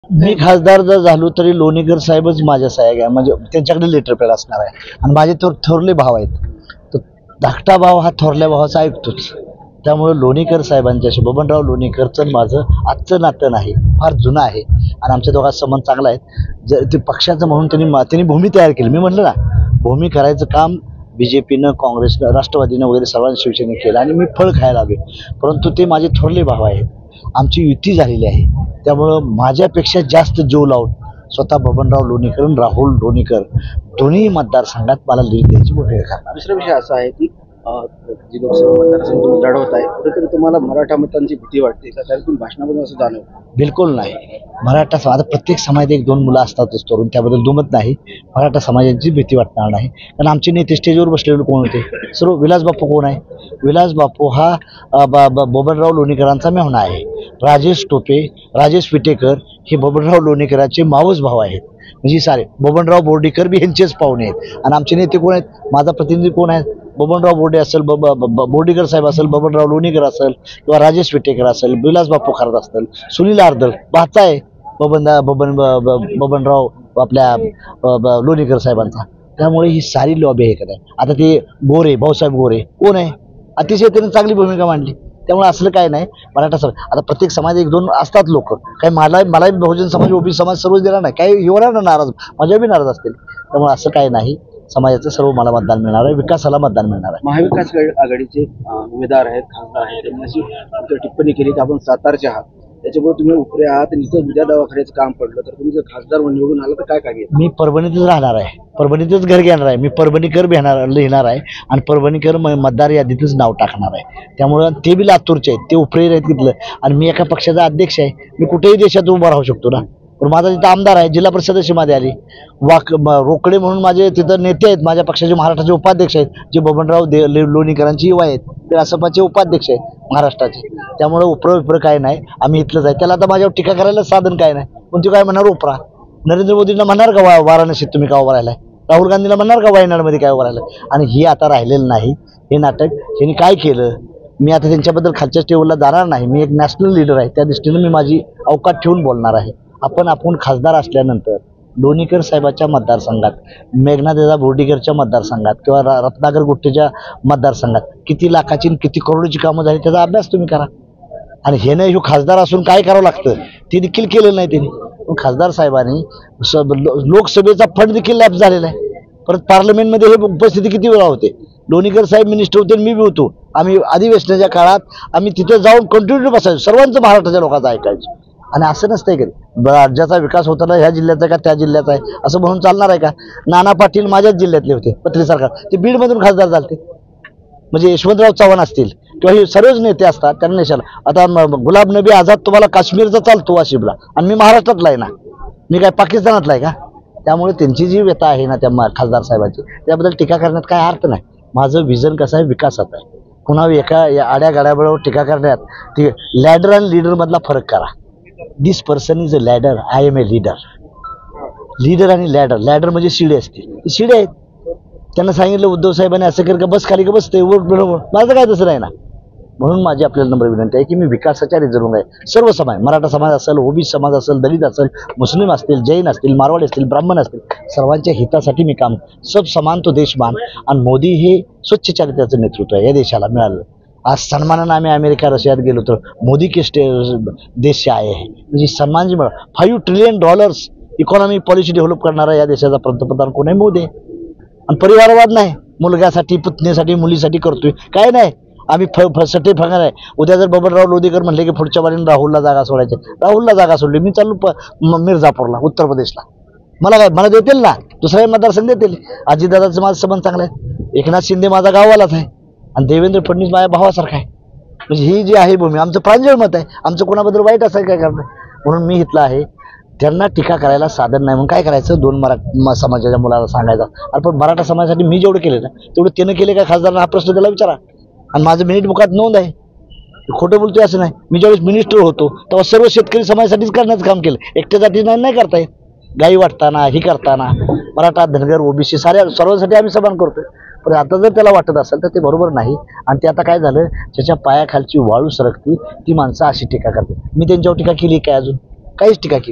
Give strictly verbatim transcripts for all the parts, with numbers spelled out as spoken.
मी खासदार जर झालो तरी लोणीकर साहेबच माझ्या सह्या घ्या, म्हणजे त्यांच्याकडे लेटर पॅड असणार आहे. आणि माझे थोर थोरले भाव आहेत, तर धाकटा भाव हा थोरल्या भावाचा ऐकतोच. त्यामुळे लोणीकर साहेबांच्याशी बबनराव लोणीकरचं माझं आजचं नातं नाही, फार जुनं आहे. आणि आमच्या दोघांचा संबंध चांगला आहे. जर ते पक्षाचं म्हणून त्यांनी त्यांनी भूमी तयार केली. मी म्हटलं ना, भूमी करायचं काम बी जे पीनं, काँग्रेसनं, राष्ट्रवादीनं वगैरे सर्वांनी शिवसेनेने केलं आणि मी फळ खायला आले. परंतु ते माझे थोरले भाव आहेत, आमची युती झालेली आहे. त्यामुळं माझ्यापेक्षा जास्त जीव लावून स्वतः बबनराव लोणीकर आणि राहुल लोणीकर दोन्ही मतदारसंघात मला लीड द्यायची भूमिका करणार. दुसरा विषय असा आहे की जी लोकसभा मतदारसंघ तुम्ही लढवत आहे कुठेतरी तुम्हाला मराठा मतांची भीती वाटते का? कारण तुम्ही भाषणामधून असं जाणवतं. बिलकुल नाही. मराठा समाज, आता प्रत्येक समाजात एक दोन मुलं असतातच तरुण, त्याबद्दल दुमत नाही. मराठा समाजाची भीती वाटणार नाही. कारण आमचे नेते स्टेजवर बसलेले कोण होते? सर्व विलास बापू कोण आहे? विलास बापू हा बबनराव लोणीकरांचा मेहुणा आहे. राजेश टोपे, राजेश विटेकर हे बबनराव लोणीकरांचे मावस भाव आहेत. म्हणजे सारे बबनराव बोर्डीकर बी यांचेच पाहुणे आहेत. आणि आमचे नेते कोण आहेत? माझा प्रतिनिधी कोण आहे? बबनराव बोर्डे असेल, बब बोर्डीकर साहेब असेल, बबनराव लोणीकर असेल, किंवा राजेश विटेकर असेल, विलास बापू खरात असतील, सुनील आर्दळ भाचा आहे बबन बबन बबनराव आपल्या लोणीकर साहेबांचा. त्यामुळे ही सारी लॉबी आहे का. आता ते गोरे, भाऊसाहेब गोरे कोण आहे? अतिशय त्याने चांगली भूमिका मांडली. त्यामुळे असलं काय नाही. मराठा समाज, आता प्रत्येक समाज एक दोन असतात लोक, काही मला मलाही बहुजन समाज, ओबी समाज सर्वच देणार नाही, काही होणार ना नाराज, माझ्या बी नाराज असतील. त्यामुळे असं काय नाही. समाजाचं सर्व मला मतदान मिळणार आहे, विकासाला मतदान मिळणार आहे. महाविकास आघाडीचे उमेदवार आहेत, खासदार आहेत, त्यांनी अशी टिप्पणी केली की आपण सातारचे आहात, त्याच्यामुळे तुम्ही उपरे आहात आणि इथं उद्या दवाखान्याचं काम पडलं तर तुम्ही जर खासदार निवडून आला तर काय काय? मी परभणीतच राहणार आहे, परभणीतच घर घेणार आहे. मी परभणीकर घेणार लिहिणार आहे आणि परभणीकर मतदार यादीतच नाव टाकणार आहे. त्यामुळं ते बी लातूरचे आहेत, ते उपरे आहेत तिथलं. आणि मी एका पक्षाचा अध्यक्ष आहे. मी कुठेही देशात उभा राहू शकतो ना. पण माझा तिथं आमदार आहे, जिल्हा परिषद सदस्य मध्ये आली, वाक रोकडे म्हणून माझे तिथं नेते आहेत, माझ्या पक्षाचे महाराष्ट्राचे उपाध्यक्ष आहेत, जे बबनराव दे लोणीकरांची युवा आहेत, ते रासपाचे उपाध्यक्ष आहेत महाराष्ट्राचे. त्यामुळे उपरं उपरं काय नाही, आम्ही इथलंच आहे. त्याला आता माझ्यावर टीका करायला साधन काय नाही. पण ते काय म्हणणार उपरा? नरेंद्र मोदींना म्हणणार का वा वाराणसीत तुम्ही का उभा राहिलाय? राहुल गांधीला म्हणणार का वायनाडमध्ये काय उभा राहिलाय? आणि हे आता राहिलेलं नाही. हे नाटक यांनी काय केलं? मी आता त्यांच्याबद्दल खालच्या टेबलला जाणार नाही. मी एक नॅशनल लीडर आहे, त्या दृष्टीनं मी माझी अवकाश ठेवून बोलणार आहे. आपण आपण खासदार असल्यानंतर लोणीकर साहेबाच्या मतदारसंघात, मेघनादेदा बोर्डीकरच्या मतदारसंघात किंवा रत्नाकर गुट्टेच्या मतदारसंघात किती लाखाची किती करोडची कामं झाली त्याचा अभ्यास तुम्ही करा. आणि हे नाही, खासदार असून काय करावं लागतं ते देखील केलेलं नाही त्यांनी. पण खासदार साहेबांनी लोकसभेचा फंड देखील लॅप झालेला आहे. परत पार्लमेंटमध्ये हे उपस्थिती किती वेळा होते? लोणीकर साहेब मिनिस्टर होते, मी बी होतो. आम्ही अधिवेशनाच्या काळात आम्ही तिथे जाऊन कंटिन्यू बसायचो, सर्वांचं महाराष्ट्राच्या लोकांचं ऐकायचं. आणि असं नसतंय की राज्याचा विकास होताना ह्या जिल्ह्याचा का त्या जिल्ह्याचा आहे असं म्हणून चालणार आहे का? नाना पाटील माझ्याच जिल्ह्यातले होते, पत्री सरकार, ते बीडमधून खासदार झाले. म्हणजे यशवंतराव चव्हाण असतील किंवा हे सर्वच नेते असतात त्यांना नेशाला. आता गुलाब नबी आझाद तुम्हाला काश्मीरचा चालतो वाशिमला, आणि मी महाराष्ट्रातला आहे ना, मी काय पाकिस्तानातला आहे का? त्यामुळे त्यांची जी व्यथा आहे ना त्या खासदार साहेबांची, त्याबद्दल टीका करण्यात काय अर्थ नाही. माझं विजन कसं आहे? विकासात आहे. पुन्हा एका आड्या गाड्याबरोबर टीका करण्यात ती लॅडर आणि लीडर मधला फरक करा. This person is a ladder, I am a leader. Leader आणि लॅडर, लॅडर म्हणजे शिडे असते, ती शिडे आहेत. त्यांना सांगितलं उद्धव साहेबांनी असं कर का बस खाली का बसते, माझं काय तसं नाही ना. म्हणून माझी आपल्याला नम्र विनंती आहे की मी विकासाच्या रिझर्व्ह आहे. सर्व समाज, मराठा समाज असेल, ओबी समाज असेल, दलित असेल, मुस्लिम असतील, जैन असतील, मारवाडी असतील, ब्राह्मण असतील, सर्वांच्या हितासाठी मी काम. सब समान तो देश मान. आणि मोदी हे स्वच्छ चारित्र्याचं नेतृत्व आहे या देशाला मिळालं. आज सन्मानानं आम्ही अमेरिका रशियात गेलो तर मोदी के स्टे देश से आए हैं, म्हणजे सन्मान जी मिळा. Five trillion dollars economy policy develop करणारा या देशाचा पंतप्रधान कोण आहे? मोदी. आणि परिवारवाद नाही, मुलग्यासाठी, पुतणीसाठी, मुलीसाठी करतोय काय नाही. आम्ही फ सटे फंगणार आहे. उद्या जर बबनराव लोणीकर म्हणले की पुढच्या बारीने राहुलला जागा सोडायचे, राहुलला जागा सोडली, मी चालू प मिर्झापूरला, उत्तर प्रदेशला. मला काय, मला देतील ना, दुसऱ्या मतदारसंघ देतील. अजितदादाचं माझं संबंध चांगला आहे, एकनाथ शिंदे माझा गाववालाच आहे, आणि देवेंद्र फडणवीस माझ्या भावासारखा आहे. म्हणजे ही जी आहे भूमी, आमचं प्रांजळ मत आहे. आमचं कोणाबद्दल वाईट असेल काय करणार? म्हणून मी इथला आहे. त्यांना टीका करायला साधन नाही. म्हणून काय करायचं? दोन मरा समाजाच्या मुलाला सांगायचं, अरे पण मराठा समाजासाठी मी जेवढं केलं ना तेवढं त्यानं केले का खासदारांना? हा प्रश्न त्याला विचारा. आणि माझं मिनिट मुखात नोंद आहे, खोटं बोलतोय असं नाही. मी ज्यावेळेस मिनिस्टर होतो तेव्हा सर्व शेतकरी समाजासाठीच करण्याचं काम केलं, एकट्यासाठी नाही नाही करता येत. गाई वाटताना, ही करताना, मराठा, धनगर, ओबीसी साऱ्या सर्वांसाठी आम्ही समान करतोय. पण आता जर त्याला वाटत असेल तर ते बरोबर नाही. आणि ते आता काय झालं, त्याच्या पायाखालची वाळू सरकती, ती माणसं अशी टीका करतात. मी त्यांच्यावर टीका केली काय? अजून काहीच टीका केली नाही.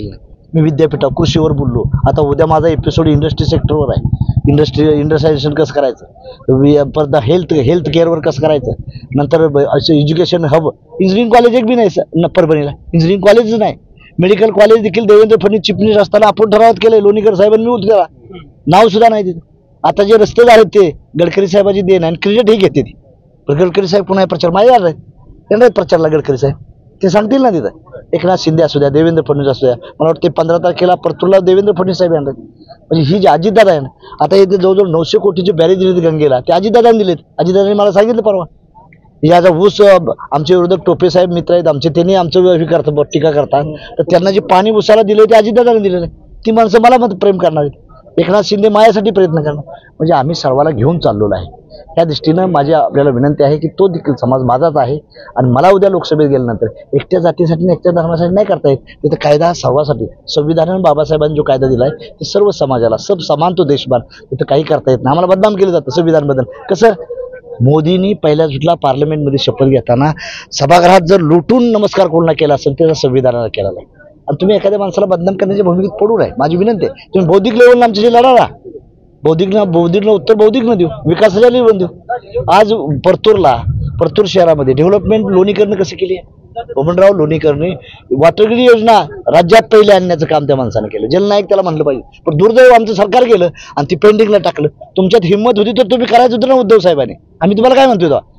मी विद्यापीठावर कृषीवर बोललो. आता उद्या माझा एपिसोड इंडस्ट्री सेक्टरवर आहे. इंडस्ट्री इंडस्ट्रियलायझेशन कसं करायचं, वि- परत हेल्थ हेल्थ केअरवर कसं करायचं, नंतर ब- असं एज्युकेशन हब. इंजिनिअरिंग कॉलेज एक बी नाही सर न परभणीला, इंजिनिअरिंग कॉलेजच नाही. मेडिकल कॉलेज देखील देवेंद्र फडणवीस चीफ मिनिस्टर असताना आपण ठरावात केलंय. लोणीकर साहेबांनी होते त्याला, नाव सुद्धा नाही तिथं. आता जे रस्ते झालेत ते गडकरी साहेबाची देण आणि क्रेडिट हे घेते ती. पण गडकरी साहेब पुन्हा प्रचार माझ्या आहेत येणार आहेत प्रचारला गडकरी साहेब, ते सांगतील ना तिथं. एकनाथ शिंदे असू द्या, देवेंद्र फडणवीस असू द्या. मला वाटते पंधरा तारखेला परतूरला देवेंद्र फडणवीस साहेब येणार आहेत. म्हणजे ही जी अजितदादा आहे ना, आता इथे जवळजवळ नऊशे कोटीचे बॅरेज दिले गंगेला, ते अजितदादांनी दिलेत. अजितदादांनी मला सांगितलं परवा. याचा ऊस अं, आमचे विरोधक टोपे साहेब मित्र आहेत आमचे, त्यांनी आमचं हे करतात टीका करतात, तर त्यांना जे पाणी ऊसाला दिले ते अजितदादांनी दिलेलं आहे. ती माणसं मला मत प्रेम करणार आहेत. एकनाथ शिंदे माझ्यासाठी प्रयत्न करणार. म्हणजे आम्ही सर्वाला घेऊन चाललेलो आहे. त्या दृष्टीनं माझी आपल्याला विनंती आहे की तो देखील समाज माझाच आहे. आणि मला उद्या लोकसभेत गेल्यानंतर एकट्या जातीसाठी आणि एकट्या धर्मासाठी नाही करता येत. तिथं कायदा हा सर्वासाठी, संविधानाने बाबासाहेबांनी जो कायदा दिला आहे ते सर्व समाजाला, सब समान तो देशमान, तिथं काही करता येत नाही. आम्हाला बदनाम केलं जातं संविधानबद्दल. कसं मोदींनी पहिल्या सुटला पार्लमेंटमध्ये शपथ घेताना सभागृहात जर लुटून नमस्कार कोणाला केला असेल तर संविधानाला केला नाही. आणि तुम्ही एखाद्या माणसाला बदनाम करण्याच्या भूमिकेत पडू नये, माझी विनंती आहे. तुम्ही बौद्धिक लेवलला आमच्याशी लढा ना, बौद्धिक ना बौद्धिकनं उत्तर बौद्धिक न देऊ, विकासाच्या लेवल देऊ. आज परतूरला, परतूर शहरामध्ये डेव्हलपमेंट लोणीकरनं कसं केली आहे, बबनराव लोणीकरने वॉटरगिरी योजना राज्यात पहिले आणण्याचं काम त्या माणसानं केलं. जलनायक त्याला म्हणलं पाहिजे. पण दुर्दैव आमचं सरकार केलं आणि ती पेंडिंगला टाकलं. तुमच्यात हिंमत होती तर तुम्ही करायचं होतं ना उद्धव साहेबांनी. आम्ही तुम्हाला काय म्हणतो